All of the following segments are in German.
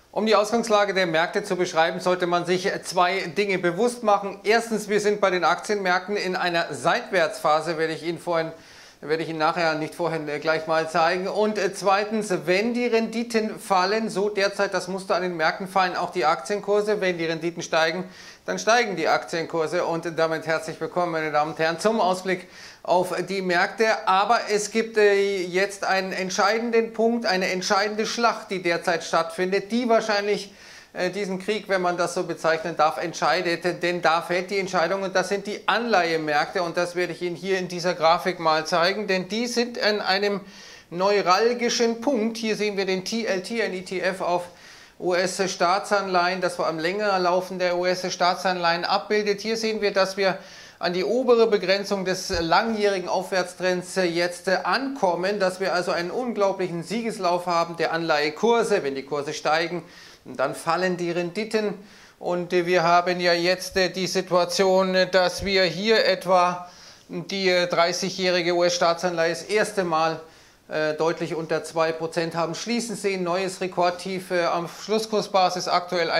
Um die Ausgangslage der Märkte zu beschreiben, sollte man sich zwei Dinge bewusst machen. Erstens, wir sind bei den Aktienmärkten in einer Seitwärtsphase, werde ich Ihnen nachher nicht vorhin gleich mal zeigen. Und zweitens, wenn die Renditen fallen, so derzeit das Muster an den Märkten, fallen auch die Aktienkurse. Wenn die Renditen steigen, dann steigen die Aktienkurse. Und damit herzlich willkommen, meine Damen und Herren, zum Ausblick auf die Märkte. Aber es gibt jetzt einen entscheidenden Punkt, eine entscheidende Schlacht, die derzeit stattfindet, die wahrscheinlich diesen Krieg, wenn man das so bezeichnen darf, entscheidet. Denn da fällt die Entscheidung und das sind die Anleihemärkte und das werde ich Ihnen hier in dieser Grafik mal zeigen, denn die sind an einem neuralgischen Punkt. Hier sehen wir den TLT, ein ETF auf US-Staatsanleihen, das vor allem länger laufende US-Staatsanleihen abbildet. Hier sehen wir, dass wir an die obere Begrenzung des langjährigen Aufwärtstrends jetzt ankommen, dass wir also einen unglaublichen Siegeslauf haben der Anleihekurse. Wenn die Kurse steigen, dann fallen die Renditen und wir haben ja jetzt die Situation, dass wir hier etwa die 30-jährige US-Staatsanleihe das erste Mal deutlich unter 2% haben schließen sehen. Neues Rekordtief am Schlusskursbasis aktuell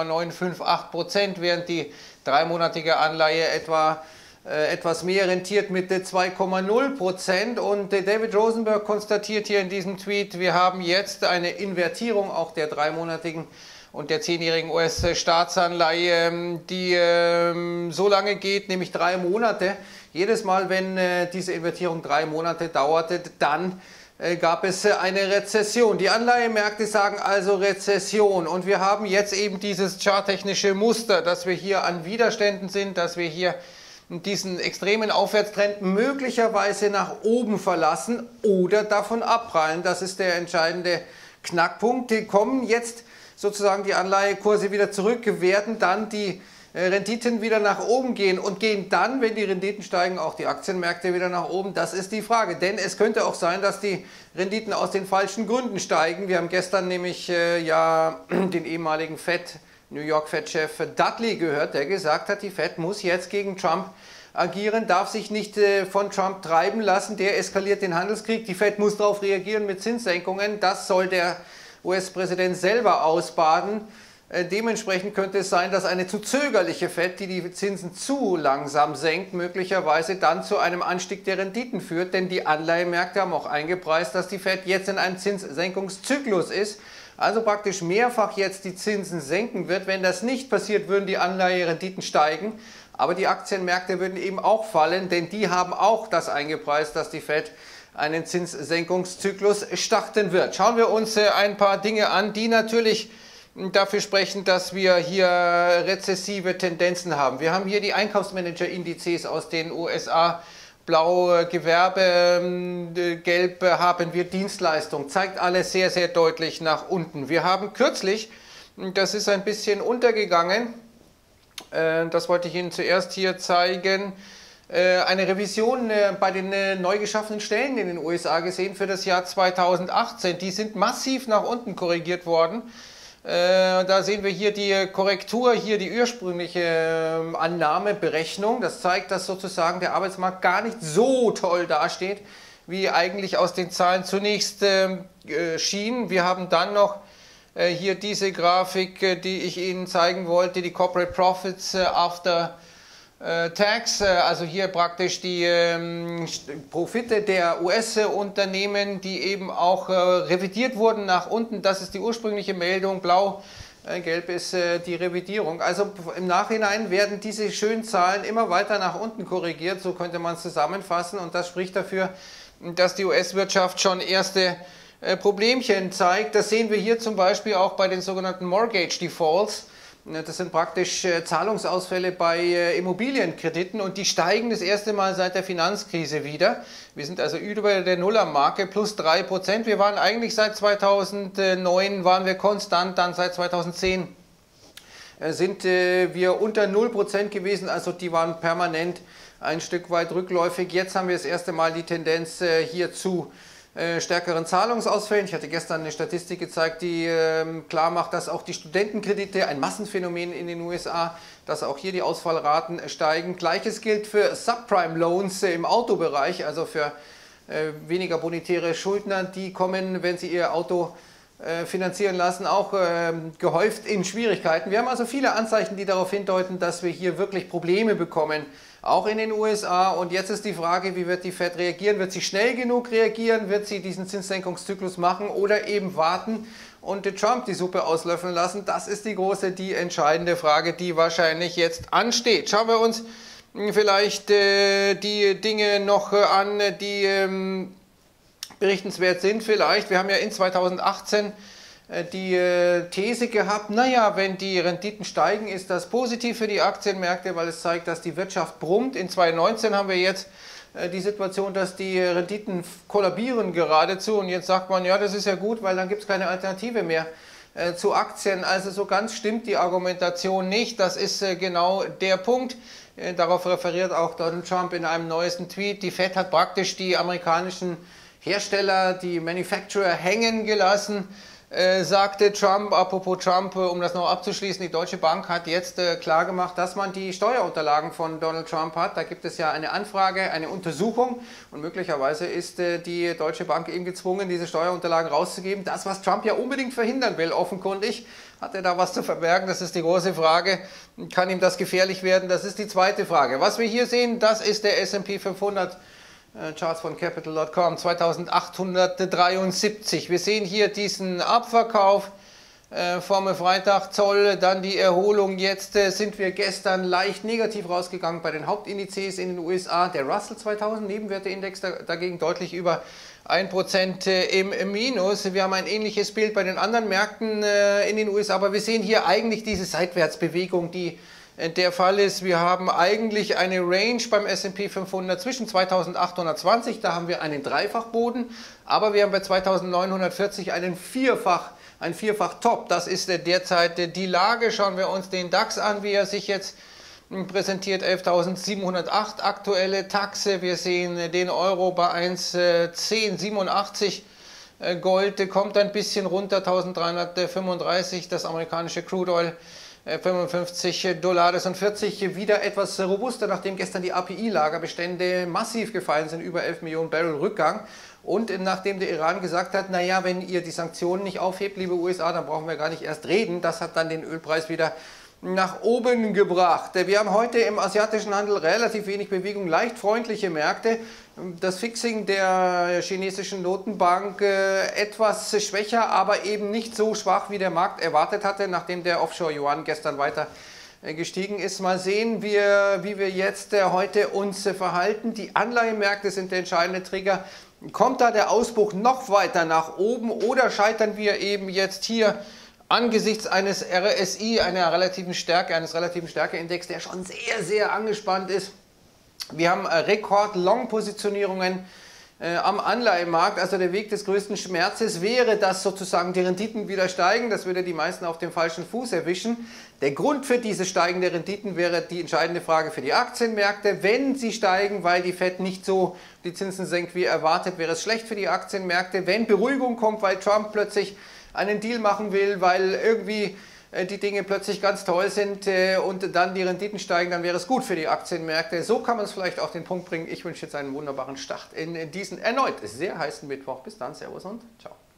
1,958%, während die dreimonatige Anleihe etwas mehr rentiert mit 2,0%. Und David Rosenberg konstatiert hier in diesem Tweet, wir haben jetzt eine Invertierung auch der dreimonatigen und der 10-jährigen US-Staatsanleihe, die so lange geht, nämlich 3 Monate. Jedes Mal, wenn diese Invertierung 3 Monate dauerte, dann gab es eine Rezession. Die Anleihemärkte sagen also Rezession und wir haben jetzt eben dieses charttechnische Muster, dass wir hier an Widerständen sind, dass wir hier diesen extremen Aufwärtstrend möglicherweise nach oben verlassen oder davon abprallen. Das ist der entscheidende Knackpunkt. Die kommen jetzt sozusagen die Anleihekurse wieder zurück, werden dann die Renditen wieder nach oben gehen und gehen dann, wenn die Renditen steigen, auch die Aktienmärkte wieder nach oben? Das ist die Frage, denn es könnte auch sein, dass die Renditen aus den falschen Gründen steigen. Wir haben gestern nämlich den ehemaligen New York Fed-Chef Dudley gehört, der gesagt hat, die Fed muss jetzt gegen Trump agieren, darf sich nicht von Trump treiben lassen, der eskaliert den Handelskrieg, die Fed muss darauf reagieren mit Zinssenkungen, das soll der US-Präsident selber ausbaden. Dementsprechend könnte es sein, dass eine zu zögerliche Fed, die die Zinsen zu langsam senkt, möglicherweise dann zu einem Anstieg der Renditen führt. Denn die Anleihemärkte haben auch eingepreist, dass die Fed jetzt in einem Zinssenkungszyklus ist. Also praktisch mehrfach jetzt die Zinsen senken wird. Wenn das nicht passiert, würden die Anleiherenditen steigen. Aber die Aktienmärkte würden eben auch fallen, denn die haben auch das eingepreist, dass die Fed einen Zinssenkungszyklus starten wird. Schauen wir uns ein paar Dinge an, die natürlich dafür sprechen, dass wir hier rezessive Tendenzen haben. Wir haben hier die Einkaufsmanager-Indizes aus den USA. Blau Gewerbe, gelb haben wir Dienstleistung. Zeigt alles sehr, sehr deutlich nach unten. Wir haben kürzlich, das ist ein bisschen untergegangen, das wollte ich Ihnen zuerst hier zeigen, eine Revision bei den neu geschaffenen Stellen in den USA gesehen für das Jahr 2018. Die sind massiv nach unten korrigiert worden. Da sehen wir hier die Korrektur, hier die ursprüngliche Annahmeberechnung. Das zeigt, dass sozusagen der Arbeitsmarkt gar nicht so toll dasteht, wie eigentlich aus den Zahlen zunächst schien. Wir haben dann noch hier diese Grafik, die ich Ihnen zeigen wollte, die Corporate Profits after Tax, also hier praktisch die Profite der US-Unternehmen, die eben auch revidiert wurden nach unten. Das ist die ursprüngliche Meldung, blau, gelb ist die Revidierung. Also im Nachhinein werden diese schönen Zahlen immer weiter nach unten korrigiert, so könnte man es zusammenfassen. Und das spricht dafür, dass die US-Wirtschaft schon erste Problemchen zeigt. Das sehen wir hier zum Beispiel auch bei den sogenannten Mortgage Defaults. Das sind praktisch Zahlungsausfälle bei Immobilienkrediten und die steigen das erste Mal seit der Finanzkrise wieder. Wir sind also über der Nullermarke, plus 3%. Wir waren eigentlich seit 2009 waren wir konstant, dann seit 2010 sind wir unter 0% gewesen, also die waren permanent ein Stück weit rückläufig. Jetzt haben wir das erste Mal die Tendenz hier zu stärkeren Zahlungsausfällen. Ich hatte gestern eine Statistik gezeigt, die klar macht, dass auch die Studentenkredite, ein Massenphänomen in den USA, dass auch hier die Ausfallraten steigen. Gleiches gilt für Subprime-Loans im Autobereich, also für weniger bonitäre Schuldner. Die kommen, wenn sie ihr Auto finanzieren lassen, auch gehäuft in Schwierigkeiten. Wir haben also viele Anzeichen, die darauf hindeuten, dass wir hier wirklich Probleme bekommen, auch in den USA. Und jetzt ist die Frage, wie wird die Fed reagieren? Wird sie schnell genug reagieren? Wird sie diesen Zinssenkungszyklus machen oder eben warten und Trump die Suppe auslöffeln lassen? Das ist die entscheidende Frage, die wahrscheinlich jetzt ansteht. Schauen wir uns vielleicht die Dinge noch an, die berichtenswert sind vielleicht. Wir haben ja in 2018 die These gehabt, naja, wenn die Renditen steigen, ist das positiv für die Aktienmärkte, weil es zeigt, dass die Wirtschaft brummt. In 2019 haben wir jetzt die Situation, dass die Renditen kollabieren geradezu und jetzt sagt man, ja, das ist ja gut, weil dann gibt es keine Alternative mehr zu Aktien. Also so ganz stimmt die Argumentation nicht. Das ist genau der Punkt. Darauf referiert auch Donald Trump in einem neuesten Tweet. Die Fed hat praktisch die amerikanischen Hersteller, die Manufacturer hängen gelassen, sagte Trump. Apropos Trump, um das noch abzuschließen, die Deutsche Bank hat jetzt klargemacht, dass man die Steuerunterlagen von Donald Trump hat. Da gibt es ja eine Anfrage, eine Untersuchung und möglicherweise ist die Deutsche Bank eben gezwungen, diese Steuerunterlagen rauszugeben. Das, was Trump ja unbedingt verhindern will, offenkundig. Hat er da was zu verbergen? Das ist die große Frage. Kann ihm das gefährlich werden? Das ist die zweite Frage. Was wir hier sehen, das ist der S&P 500. Charts von Capital.com, 2873. Wir sehen hier diesen Abverkauf vom Freitag, Zoll, dann die Erholung. Jetzt sind wir gestern leicht negativ rausgegangen bei den Hauptindizes in den USA. Der Russell 2000 Nebenwerteindex dagegen deutlich über 1% im Minus. Wir haben ein ähnliches Bild bei den anderen Märkten in den USA, aber wir sehen hier eigentlich diese Seitwärtsbewegung, die der Fall ist. Wir haben eigentlich eine Range beim S&P 500 zwischen 2820, da haben wir einen Dreifachboden, aber wir haben bei 2940 ein Vierfach-Top. Das ist derzeit die Lage. Schauen wir uns den DAX an, wie er sich jetzt präsentiert, 11.708 aktuelle Taxe. Wir sehen den Euro bei 1,1087. Gold kommt ein bisschen runter, 1335, das amerikanische Crude Oil $55 das und 40 wieder etwas robuster, nachdem gestern die API-Lagerbestände massiv gefallen sind, über 11 Millionen Barrel Rückgang. Und nachdem der Iran gesagt hat, naja, wenn ihr die Sanktionen nicht aufhebt, liebe USA, dann brauchen wir gar nicht erst reden. Das hat dann den Ölpreis wieder nach oben gebracht. Wir haben heute im asiatischen Handel relativ wenig Bewegung, leicht freundliche Märkte. Das Fixing der chinesischen Notenbank etwas schwächer, aber eben nicht so schwach, wie der Markt erwartet hatte, nachdem der Offshore-Yuan gestern weiter gestiegen ist. Mal sehen, wie wir jetzt heute uns verhalten. Die Anleihemärkte sind der entscheidende Trigger. Kommt da der Ausbruch noch weiter nach oben oder scheitern wir eben jetzt hier angesichts eines RSI, eines relativen Stärkeindex, der schon sehr, sehr angespannt ist? Wir haben Rekord-Long-Positionierungen am Anleihenmarkt. Also der Weg des größten Schmerzes wäre, dass sozusagen die Renditen wieder steigen. Das würde die meisten auf dem falschen Fuß erwischen. Der Grund für diese steigenden Renditen wäre die entscheidende Frage für die Aktienmärkte. Wenn sie steigen, weil die Fed nicht so die Zinsen senkt wie erwartet, wäre es schlecht für die Aktienmärkte. Wenn Beruhigung kommt, weil Trump plötzlich einen Deal machen will, weil irgendwie die Dinge plötzlich ganz toll sind und dann die Renditen steigen, dann wäre es gut für die Aktienmärkte. So kann man es vielleicht auf den Punkt bringen. Ich wünsche jetzt einen wunderbaren Start in diesen erneut sehr heißen Mittwoch. Bis dann, Servus und ciao.